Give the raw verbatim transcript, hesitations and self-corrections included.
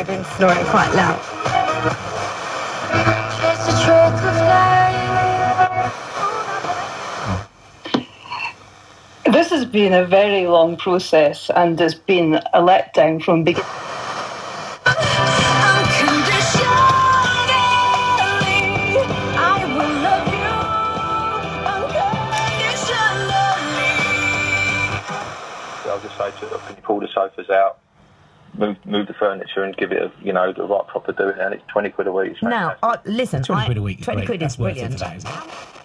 been snoring quite loud. This has been a very long process and has been a letdown from beginning. I'll just say to her, can you pull the sofas out, move move the furniture and give it a, you know, the right proper doing, and it's twenty quid a week. Now, uh, listen, twenty I, quid a week. twenty great. quid That's is worth it brilliant. for that, isn't it?